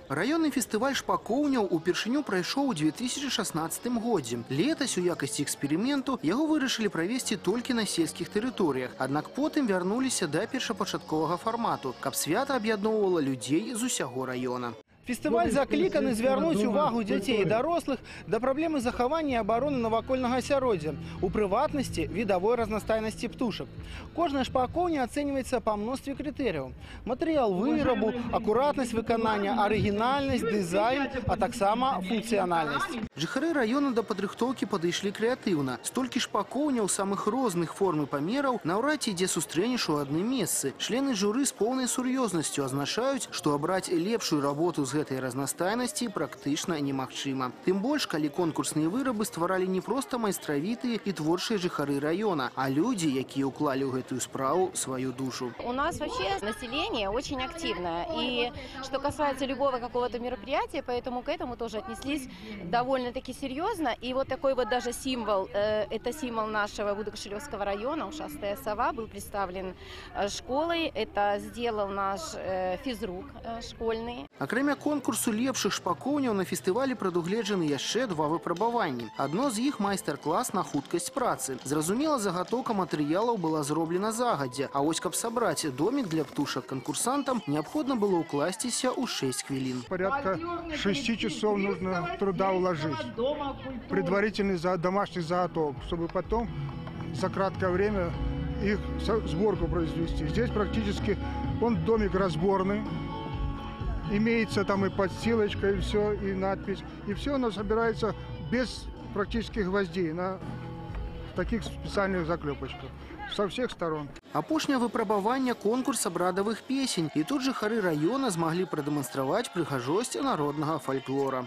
Раённы фестываль шпакоўняў упершыню прайшоў у 2016 годзе. Летась у якасці эксперыменту яго вырашылі правесці толькі на сельскіх тэрыторыях. Аднак потым вярнуліся да першапачатковага фармату, каб свята аб'ядноўвала людзей з усяго раёна. Фестываль закліканы звярнуць увагу дзяцей і дарослых да праблемы захавання і абароны навакольнага асяроддзя, у прыватнасці відавой разнастайнасці птушак. Кожная шпакоўня ацэньваецца па мностве крытэрыяў: матэрыял вырабу, акуратнасць выканання, арыгінальнасць, дызайн, а таксама функцыянальнасць. Жыхары раёна да падрыхтоўкі падышлі крэатыўна. Столькі шпакоўняў самых розных форм і памераў наўрад ці дзе сустрэнеш у адным месцы. Члены журы з поўнай сур'ёзнасцю азначаюць, што абраць лепшую работу з гэтай разнастайнасці практычна немагчыма. Тым больш, калі конкурсныя вырабы стваралі не проста майстравітыя і творчыя жыхары раёна, а людзі, якія ўклалі ў гэтую справу сваю душу. У нас вообще население очень активное. И что касается любого какого-то мероприятия, поэтому к этому тоже отнеслись довольно-таки серьезно. И вот такой вот даже символ, это символ нашего Будокошелевского района, ушастая сова, был представлен школой. Это сделал наш физрук школьный. Акрамя конкурсу лепшых шпакоўняў на фестывалі прадугледжаны яшчэ два выпрабаванні. Адно з іх майстар-клас на хуткасць працы. Зразумела, загатоўка матэрыялаў была зроблена загадзя, а вось каб сабраць домик для птушак конкурсантам, неабходна было ўкласціся ў 6 хвілін. Порядка 6 часов нужно труда уложить. Предварительный домашний заготовок, чтобы потом за краткое время их сборку произвести. Здесь практически домик разборный. Имеется там и подстилочка, и все, и надпись. И все оно собирается без практически гвоздей на таких специальных заклепочках со всех сторон. Апошняе выпрабаванне конкурс абрадавых песень. І тут жыхары раёна змаглі прадэманстраваць прыгажосць народнага фальклора.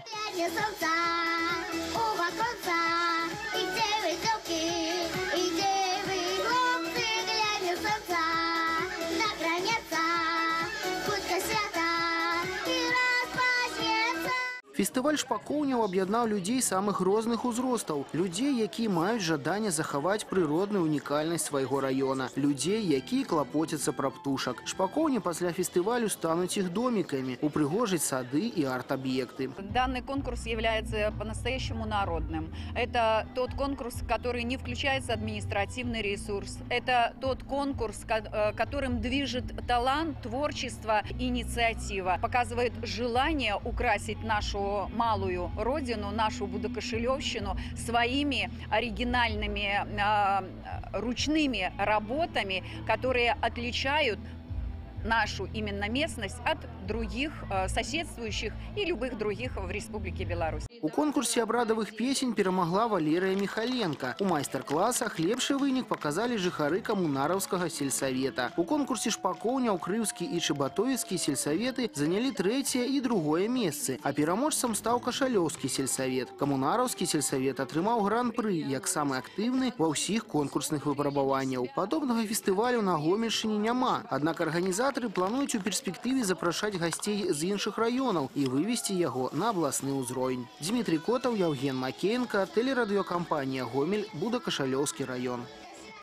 Фестываль шпакоўняў аб'яднаў людзей самых розных узростаў. Людзей, якія маюць жаданне захаваць прыродную унікальнасць свайго раёна. Людзей, якія клапоцяцца пра птушак. Шпакоўні пасля фестывалю стануць іх домиками, упрыгожаць сады и арт-объекты. Данный конкурс является по-настоящему народным. Это тот конкурс, который не включается административный ресурс. Это тот конкурс, которым движет талант, творчество, инициатива. Показывает желание украсить нашу малую родину, нашу Будокошелевщину своими оригинальными ручными работами, которые отличают нашу именно местность от других соседствующих и любых других в Республике Беларусь. У конкурсе абрадавых песень перамагла Валерия Михаленко. У майстар-классах лепшы вынік показали жыхары Камунараўскага сельсавета. У конкурсе шпакоўняў Крыўскі і Чыбатоўскі сельсаветы занялі трэцяе і другое месцы, а пераможцам стаў Кашалёўскі сельсавет. Камунараўскі сельсавет атрымаў гран-пры як самы актыўны ва ўсіх конкурсных выпрабаванняў. Падобнага фестывалю на Гомельшчыне няма, аднак арганізатары плануюць у перспектыве запрашаць гасцей з іншых раёнаў і вывесці яго на абласны ўзровень. Дмитрий Котов, Евген Макеенко, телерадиокомпания «Гомель», Будокошелевский район.